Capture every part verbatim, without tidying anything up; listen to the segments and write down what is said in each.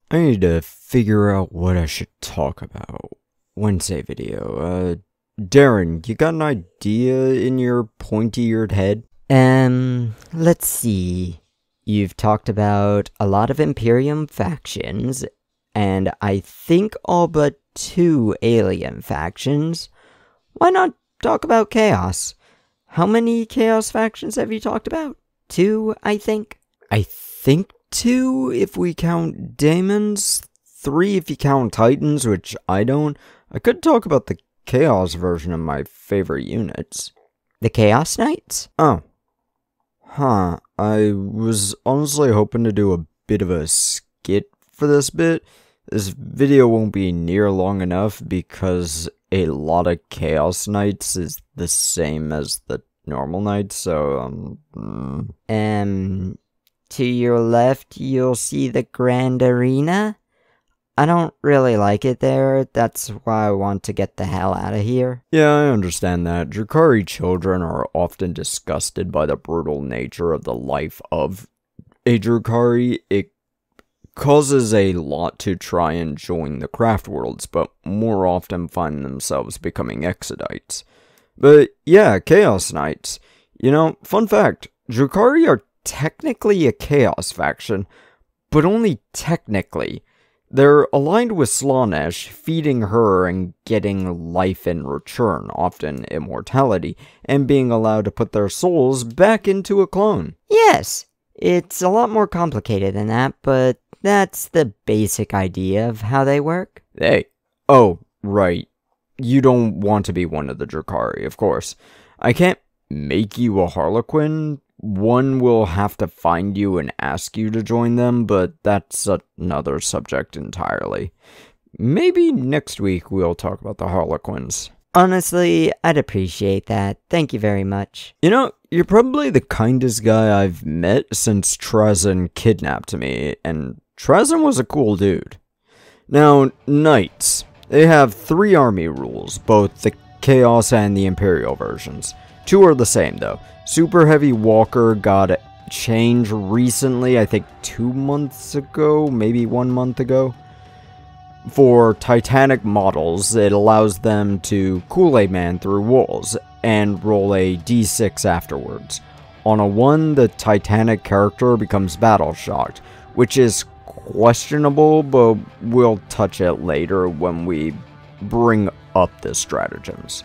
I need to figure out what I should talk about. Wednesday video. Uh, Darren, you got an idea in your pointy-eared head? Um, let's see. You've talked about a lot of Imperium factions, and I think all but two alien factions. Why not talk about Chaos? How many Chaos factions have you talked about? Two, I think? I think two if we count Daemons, three if you count Titans, which I don't. I could talk about the Chaos version of my favorite units. The Chaos Knights? Oh. Huh. I was honestly hoping to do a bit of a skit for this bit. This video won't be near long enough because a lot of Chaos Knights is the same as the normal Knights, so, um... Mm. Um, to your left, you'll see the Grand Arena. I don't really like it there. That's why I want to get the hell out of here. Yeah, I understand that. Drakari children are often disgusted by the brutal nature of the life of a Drakari. It causes a lot to try and join the craft worlds, but more often find themselves becoming Exodites. But yeah, Chaos Knights. You know, fun fact, Drakari are technically a Chaos faction, but only technically. They're aligned with Slaanesh, feeding her and getting life in return, often immortality, and being allowed to put their souls back into a clone. Yes, it's a lot more complicated than that, but that's the basic idea of how they work. Hey, oh, right. You don't want to be one of the Drakari, of course. I can't make you a Harlequin. One will have to find you and ask you to join them, but that's another subject entirely. Maybe next week we'll talk about the Harlequins. Honestly, I'd appreciate that. Thank you very much. You know, you're probably the kindest guy I've met since Trazyn kidnapped me, and Trazyn was a cool dude. Now, Knights. They have three army rules, both the Chaos and the Imperial versions. Two are the same, though. Super Heavy Walker got a change recently, I think two months ago, maybe one month ago. For Titanic models, it allows them to Kool-Aid Man through walls and roll a d six afterwards. On a one, the Titanic character becomes battle shocked, which is questionable, but we'll touch it later when we bring up the stratagems.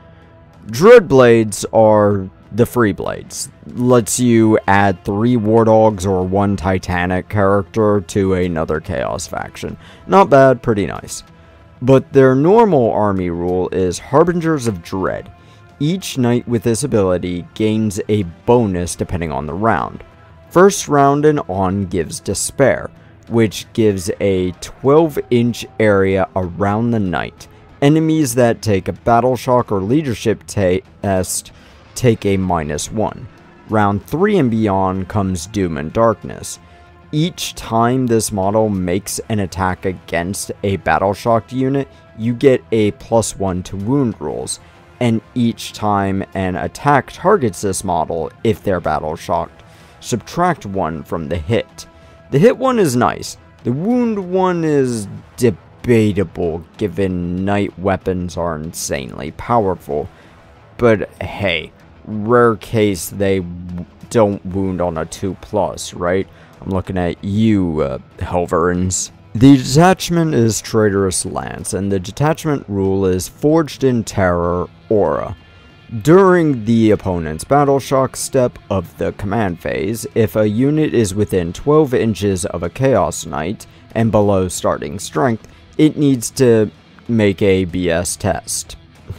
Dreadblades are the free blades. Lets you add three War Dogs or one Titanic character to another Chaos faction. Not bad, pretty nice. But their normal army rule is Harbingers of Dread. Each knight with this ability gains a bonus depending on the round. First round and on gives Despair, which gives a twelve inch area around the knight. Enemies that take a Battle Shock or Leadership test take a minus one. Round three and beyond comes Doom and Darkness. Each time this model makes an attack against a Battle Shocked unit, you get a plus one to wound rolls, and each time an attack targets this model, if they're Battle Shocked, subtract one from the hit. The hit one is nice. The wound one is debatable, given knight weapons are insanely powerful. But hey, rare case they don't wound on a two plus, right? I'm looking at you, uh, Helverins. The Detachment is Traitorous Lance, and the Detachment rule is Forged in Terror Aura. During the opponent's Battle Shock step of the command phase, if a unit is within twelve inches of a Chaos Knight and below starting strength, it needs to make a B S test.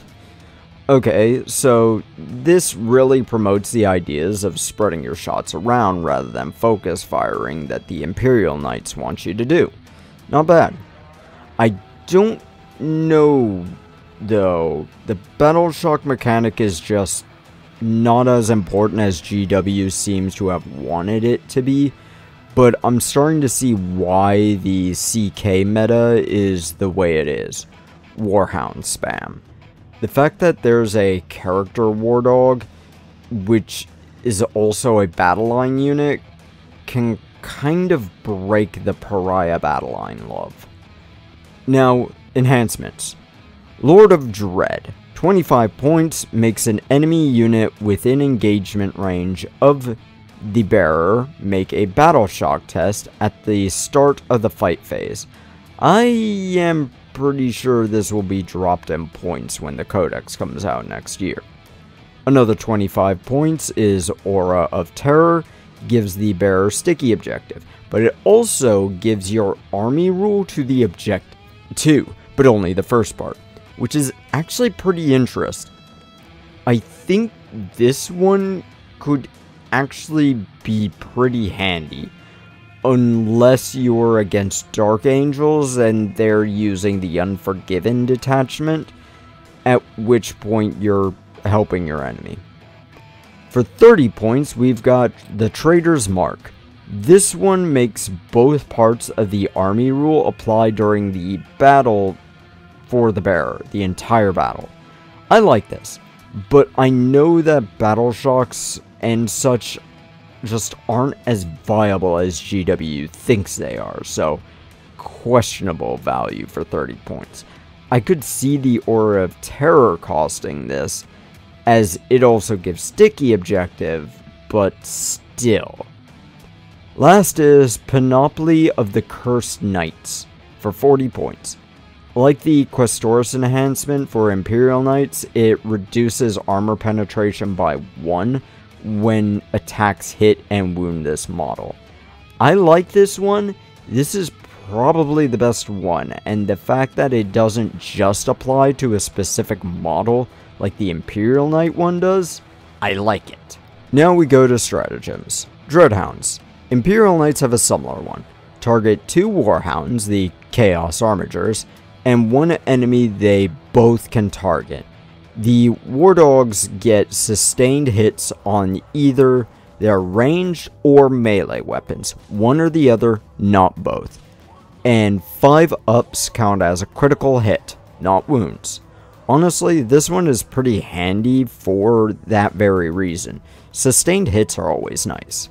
Okay, so this really promotes the ideas of spreading your shots around rather than focus firing that the Imperial Knights want you to do. Not bad. I don't know, though. The Battle Shock mechanic is just not as important as G W seems to have wanted it to be, but I'm starting to see why the C K meta is the way it is. Warhound spam. The fact that there's a character War Dog, which is also a battle line unit, can kind of break the pariah battle line love. Now, enhancements. Lord of Dread. twenty-five points makes an enemy unit within engagement range of the bearer make a battle shock test at the start of the fight phase. I am pretty sure this will be dropped in points when the codex comes out next year. Another twenty-five points is Aura of Terror, gives the bearer sticky objective, but it also gives your army rule to the objective too, but only the first part, which is actually pretty interesting. I think this one could actually be pretty handy, unless you're against Dark Angels and they're using the Unforgiven detachment, at which point you're helping your enemy. For thirty points, we've got the Traitor's Mark. This one makes both parts of the army rule apply during the battle for the bearer, the entire battle. I like this, but I know that battle shocks and such just aren't as viable as G W thinks they are, so questionable value for thirty points. I could see the Aura of Terror costing this, as it also gives sticky objective, but still. Last is Panoply of the Cursed Knights for forty points. Like the Questoris enhancement for Imperial Knights, it reduces armor penetration by one when attacks hit and wound this model. I like this one. This is probably the best one, and the fact that it doesn't just apply to a specific model like the Imperial Knight one does, I like it. Now we go to stratagems. Dreadhounds. Imperial Knights have a similar one. Target two Warhounds, the Chaos Armigers, and one enemy they both can target. The War Dogs get sustained hits on either their ranged or melee weapons, one or the other, not both. And five ups count as a critical hit, not wounds. Honestly, this one is pretty handy for that very reason. Sustained hits are always nice.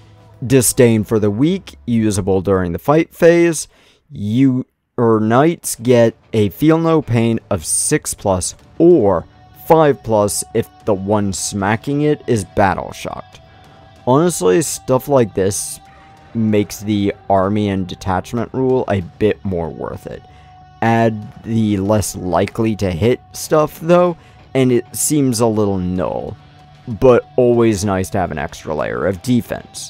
Disdain for the Weak, usable during the fight phase. You or Knights get a Feel No Pain of six plus or five plus if the one smacking it is battle shocked. Honestly, stuff like this makes the army and detachment rule a bit more worth it. Add the less likely to hit stuff though, and it seems a little null, but always nice to have an extra layer of defense.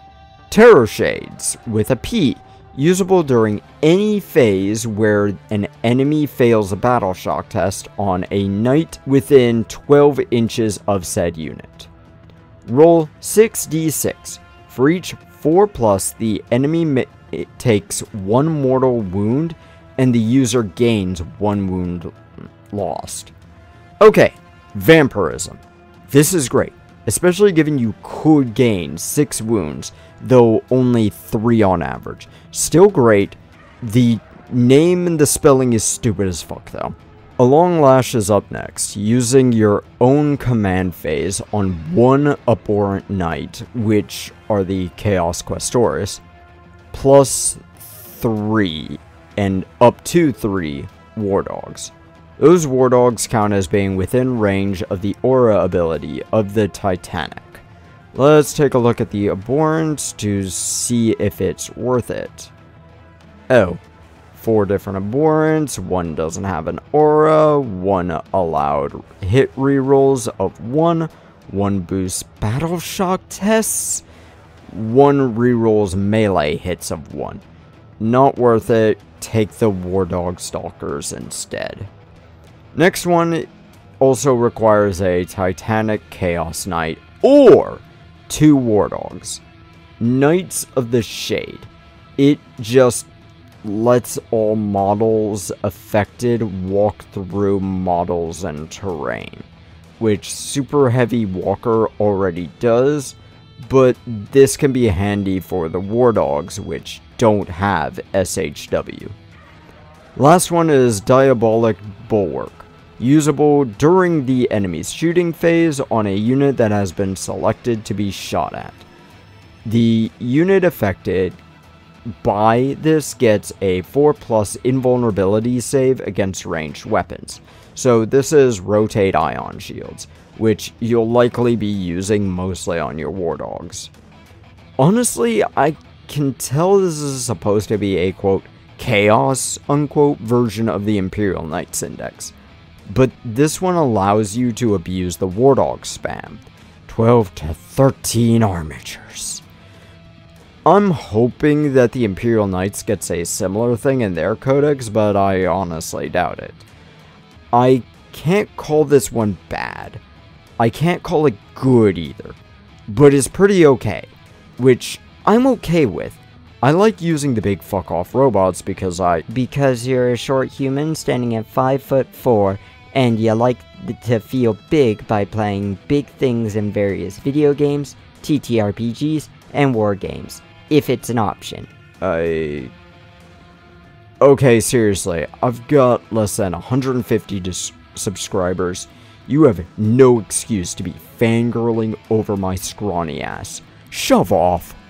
Terror Shades with a P, usable during any phase where an enemy fails a battle shock test on a knight within twelve inches of said unit. Roll six d six. For each four plus, the enemy it takes one mortal wound and the user gains one wound lost. Okay, Vampirism. This is great, especially given you could gain six wounds, though only three on average. Still great. The name and the spelling is stupid as fuck though. A Long Lash is up next, using your own command phase on one Abhorrent Knight, which are the Chaos Questoris, plus three, and up to three War Dogs. Those War Dogs count as being within range of the Aura ability of the Titanic. Let's take a look at the Abhorrent to see if it's worth it. Oh. Four different Abhorrents, one doesn't have an aura, one allowed hit rerolls of one, one boosts battle shock tests, one rerolls melee hits of one. Not worth it, take the War Dog Stalkers instead. Next one also requires a Titanic Chaos Knight or two War Dogs. Knights of the Shade. It just lets all models affected walk through models and terrain, which Super Heavy Walker already does, but this can be handy for the War Dogs, which don't have S H W. Last one is Diabolic Bulwark, usable during the enemy's shooting phase on a unit that has been selected to be shot at. The unit affected by this gets a four plus invulnerability save against ranged weapons. So this is rotate ion shields, which you'll likely be using mostly on your war dogs. Honestly, I can tell this is supposed to be a quote chaos unquote version of the Imperial Knights Index, but this one allows you to abuse the war dog spam. twelve to thirteen armatures. I'm hoping that the Imperial Knights gets a similar thing in their codex, but I honestly doubt it. I can't call this one bad. I can't call it good either, but it's pretty okay, which I'm okay with. I like using the big fuck off robots because I- Because you're a short human standing at five foot four, and you like to feel big by playing big things in various video games, T T R P Gs, and war games, if it's an option. I... Okay, seriously, I've got less than one hundred fifty dis- subscribers. You have no excuse to be fangirling over my scrawny ass. Shove off.